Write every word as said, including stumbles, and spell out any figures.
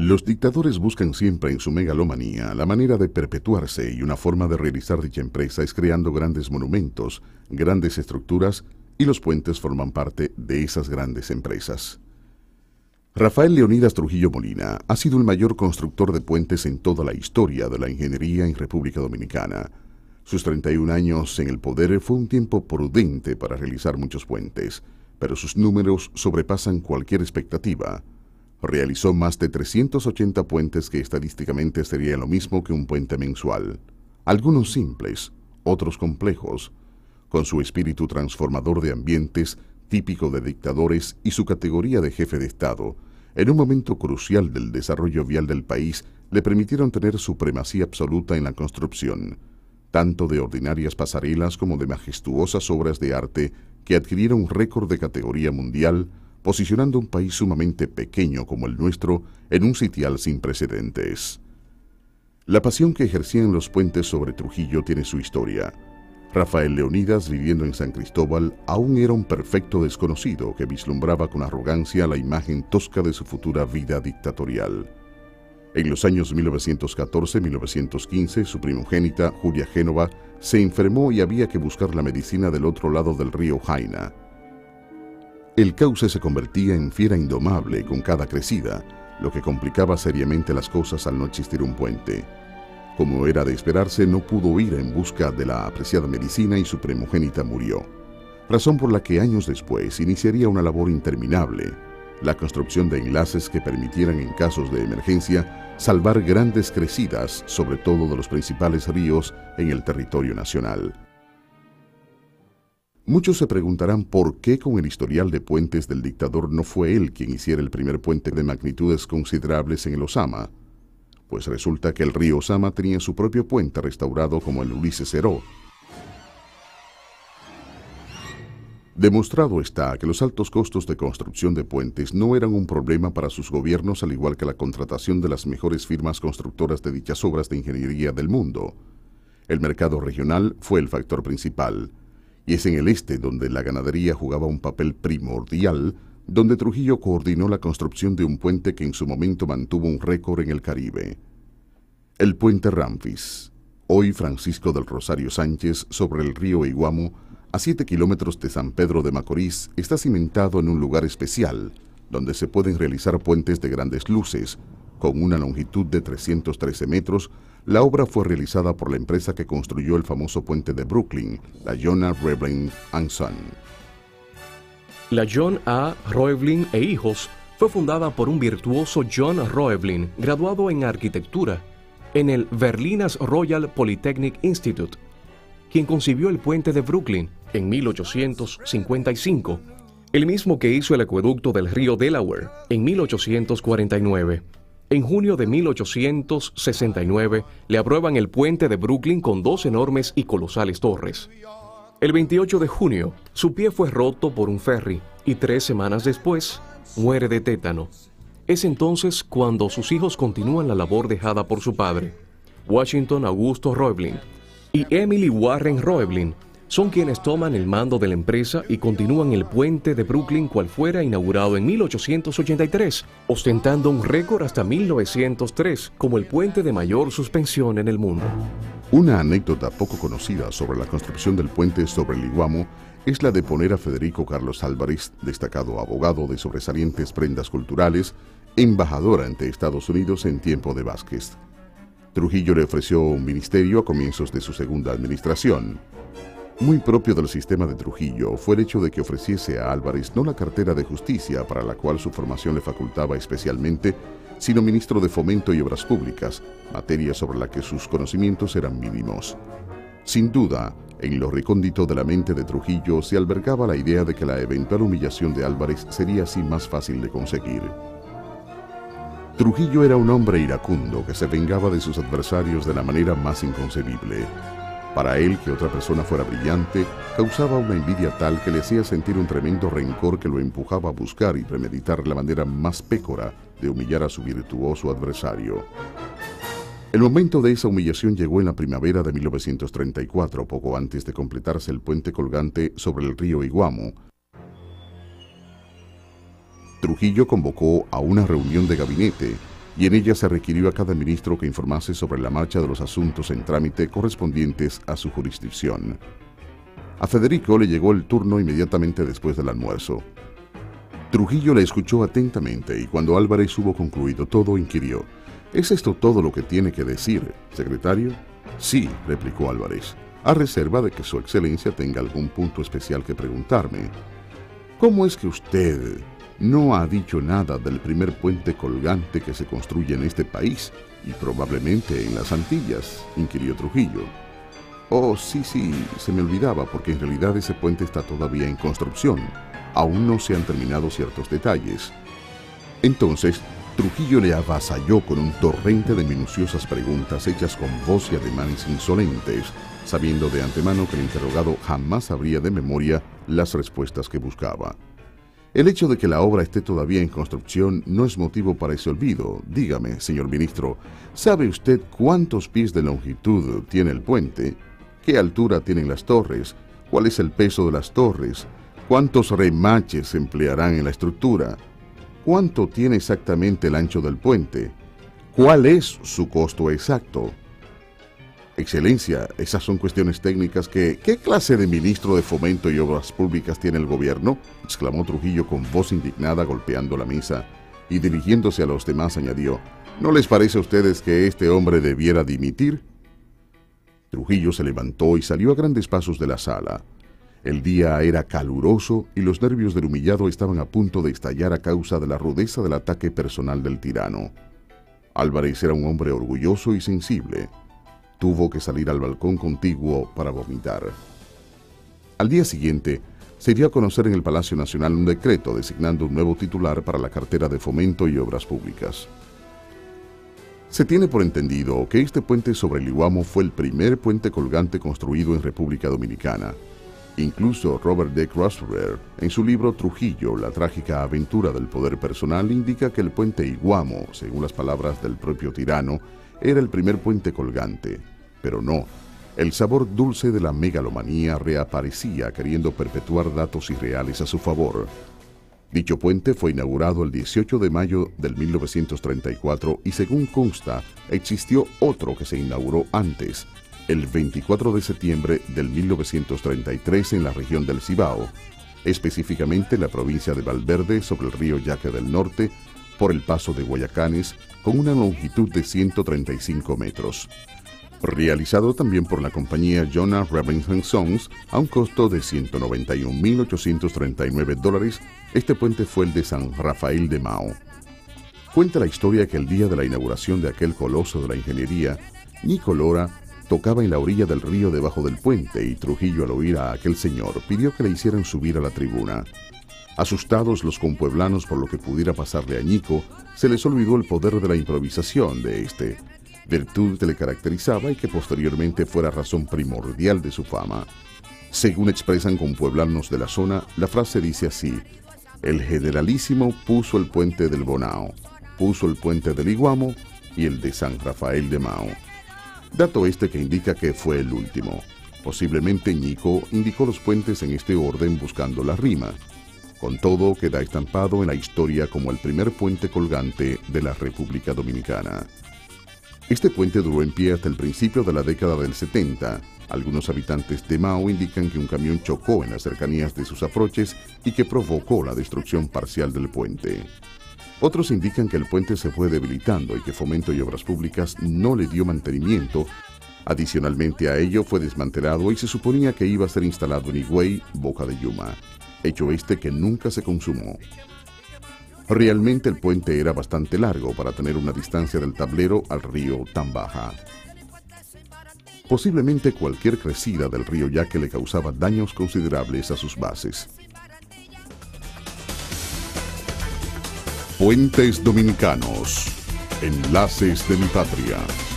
Los dictadores buscan siempre en su megalomanía la manera de perpetuarse, y una forma de realizar dicha empresa es creando grandes monumentos, grandes estructuras, y los puentes forman parte de esas grandes empresas. Rafael Leónidas Trujillo Molina ha sido el mayor constructor de puentes en toda la historia de la ingeniería en República Dominicana. Sus treinta y un años en el poder fue un tiempo prudente para realizar muchos puentes, pero sus números sobrepasan cualquier expectativa. Realizó más de trescientos ochenta puentes, que estadísticamente sería lo mismo que un puente mensual. Algunos simples, otros complejos. Con su espíritu transformador de ambientes, típico de dictadores, y su categoría de jefe de Estado, en un momento crucial del desarrollo vial del país, le permitieron tener supremacía absoluta en la construcción, tanto de ordinarias pasarelas como de majestuosas obras de arte que adquirieron récord de categoría mundial, posicionando un país sumamente pequeño como el nuestro en un sitial sin precedentes. La pasión que ejercían los puentes sobre Trujillo tiene su historia. Rafael Leónidas, viviendo en San Cristóbal, aún era un perfecto desconocido que vislumbraba con arrogancia la imagen tosca de su futura vida dictatorial. En los años mil novecientos catorce a mil novecientos quince, su primogénita, Julia Génova, se enfermó y había que buscar la medicina del otro lado del río Jaina. El cauce se convertía en fiera indomable con cada crecida, lo que complicaba seriamente las cosas al no existir un puente. Como era de esperarse, no pudo ir en busca de la apreciada medicina y su primogénita murió, razón por la que años después iniciaría una labor interminable, la construcción de enlaces que permitieran en casos de emergencia salvar grandes crecidas, sobre todo de los principales ríos en el territorio nacional. Muchos se preguntarán por qué con el historial de puentes del dictador no fue él quien hiciera el primer puente de magnitudes considerables en el Osama. Pues resulta que el río Osama tenía su propio puente restaurado como el Ulises Heró. Demostrado está que los altos costos de construcción de puentes no eran un problema para sus gobiernos, al igual que la contratación de las mejores firmas constructoras de dichas obras de ingeniería del mundo. El mercado regional fue el factor principal, y es en el este donde la ganadería jugaba un papel primordial, donde Trujillo coordinó la construcción de un puente que en su momento mantuvo un récord en el Caribe. El puente Ramfis, hoy Francisco del Rosario Sánchez, sobre el río Iguamo, a siete kilómetros de San Pedro de Macorís, está cimentado en un lugar especial, donde se pueden realizar puentes de grandes luces. Con una longitud de trescientos trece metros, la obra fue realizada por la empresa que construyó el famoso puente de Brooklyn, la John A. Roebling and Son. La John A. Roebling e Hijos fue fundada por un virtuoso John Roebling, graduado en arquitectura en el Berlin's Royal Polytechnic Institute, quien concibió el puente de Brooklyn en mil ochocientos cincuenta y cinco, el mismo que hizo el acueducto del río Delaware en mil ochocientos cuarenta y nueve. En junio de mil ochocientos sesenta y nueve le aprueban el puente de Brooklyn con dos enormes y colosales torres. El veintiocho de junio, su pie fue roto por un ferry y tres semanas después muere de tétano. Es entonces cuando sus hijos continúan la labor dejada por su padre. Washington Augusto Roebling y Emily Warren Roebling son quienes toman el mando de la empresa y continúan el puente de Brooklyn, cual fuera inaugurado en mil ochocientos ochenta y tres, ostentando un récord hasta mil novecientos tres como el puente de mayor suspensión en el mundo. Una anécdota poco conocida sobre la construcción del puente sobre el Iguamo es la de poner a Federico Carlos Álvarez, destacado abogado de sobresalientes prendas culturales, embajador ante Estados Unidos en tiempo de Vázquez. Trujillo le ofreció un ministerio a comienzos de su segunda administración. Muy propio del sistema de Trujillo fue el hecho de que ofreciese a Álvarez no la cartera de Justicia, para la cual su formación le facultaba especialmente, sino ministro de Fomento y Obras Públicas, materia sobre la que sus conocimientos eran mínimos. Sin duda, en lo recóndito de la mente de Trujillo se albergaba la idea de que la eventual humillación de Álvarez sería así más fácil de conseguir. Trujillo era un hombre iracundo que se vengaba de sus adversarios de la manera más inconcebible. Para él, que otra persona fuera brillante, causaba una envidia tal que le hacía sentir un tremendo rencor que lo empujaba a buscar y premeditar la manera más pécora de humillar a su virtuoso adversario. El momento de esa humillación llegó en la primavera de mil novecientos treinta y cuatro, poco antes de completarse el puente colgante sobre el río Iguamo. Trujillo convocó a una reunión de gabinete y en ella se requirió a cada ministro que informase sobre la marcha de los asuntos en trámite correspondientes a su jurisdicción. A Federico le llegó el turno inmediatamente después del almuerzo. Trujillo le escuchó atentamente y cuando Álvarez hubo concluido todo, inquirió: ¿Es esto todo lo que tiene que decir, secretario? Sí, replicó Álvarez, a reserva de que su excelencia tenga algún punto especial que preguntarme. ¿Cómo es que usted no ha dicho nada del primer puente colgante que se construye en este país y probablemente en las Antillas?, inquirió Trujillo. Oh, sí, sí, se me olvidaba, porque en realidad ese puente está todavía en construcción. Aún no se han terminado ciertos detalles. Entonces, Trujillo le avasalló con un torrente de minuciosas preguntas hechas con voz y ademanes insolentes, sabiendo de antemano que el interrogado jamás sabría de memoria las respuestas que buscaba. El hecho de que la obra esté todavía en construcción no es motivo para ese olvido. Dígame, señor ministro, ¿sabe usted cuántos pies de longitud tiene el puente? ¿Qué altura tienen las torres? ¿Cuál es el peso de las torres? ¿Cuántos remaches se emplearán en la estructura? ¿Cuánto tiene exactamente el ancho del puente? ¿Cuál es su costo exacto? Excelencia, esas son cuestiones técnicas que... ¿Qué clase de ministro de Fomento y Obras Públicas tiene el gobierno?, exclamó Trujillo con voz indignada, golpeando la mesa, y dirigiéndose a los demás añadió: ¿No les parece a ustedes que este hombre debiera dimitir? Trujillo se levantó y salió a grandes pasos de la sala. El día era caluroso y los nervios del humillado estaban a punto de estallar a causa de la rudeza del ataque personal del tirano. Álvarez era un hombre orgulloso y sensible. Tuvo que salir al balcón contiguo para vomitar. Al día siguiente, se dio a conocer en el Palacio Nacional un decreto designando un nuevo titular para la cartera de Fomento y Obras Públicas. Se tiene por entendido que este puente sobre el Iguamo fue el primer puente colgante construido en República Dominicana. Incluso Robert D. Crosthwaite, en su libro Trujillo, la trágica aventura del poder personal, indica que el puente Iguamo, según las palabras del propio tirano, era el primer puente colgante. Pero no, el sabor dulce de la megalomanía reaparecía queriendo perpetuar datos irreales a su favor. Dicho puente fue inaugurado el dieciocho de mayo del mil novecientos treinta y cuatro y según consta, existió otro que se inauguró antes, el veinticuatro de septiembre del mil novecientos treinta y tres en la región del Cibao, específicamente en la provincia de Valverde sobre el río Yaque del Norte, por el paso de Guayacanes, con una longitud de ciento treinta y cinco metros. Realizado también por la compañía Jonah Robinson Sons a un costo de ciento noventa y un mil ochocientos treinta y nueve dólares, este puente fue el de San Rafael de Mao. Cuenta la historia que el día de la inauguración de aquel coloso de la ingeniería, Nico Lora tocaba en la orilla del río debajo del puente y Trujillo, al oír a aquel señor, pidió que le hicieran subir a la tribuna. Asustados los compueblanos por lo que pudiera pasarle a Ñico, se les olvidó el poder de la improvisación de este, virtud que le caracterizaba y que posteriormente fuera razón primordial de su fama. Según expresan compueblanos de la zona, la frase dice así: el generalísimo puso el puente del Bonao, puso el puente del Iguamo y el de San Rafael de Mao. Dato este que indica que fue el último. Posiblemente Ñico indicó los puentes en este orden buscando la rima. Con todo, queda estampado en la historia como el primer puente colgante de la República Dominicana. Este puente duró en pie hasta el principio de la década del setenta. Algunos habitantes de Mao indican que un camión chocó en las cercanías de sus aproches y que provocó la destrucción parcial del puente. Otros indican que el puente se fue debilitando y que Fomento y Obras Públicas no le dio mantenimiento. Adicionalmente a ello fue desmantelado y se suponía que iba a ser instalado en Higüey, Boca de Yuma, hecho este que nunca se consumó. Realmente el puente era bastante largo para tener una distancia del tablero al río tan baja. Posiblemente cualquier crecida del río Yaque le causaba daños considerables a sus bases. Puentes Dominicanos, enlaces de mi patria.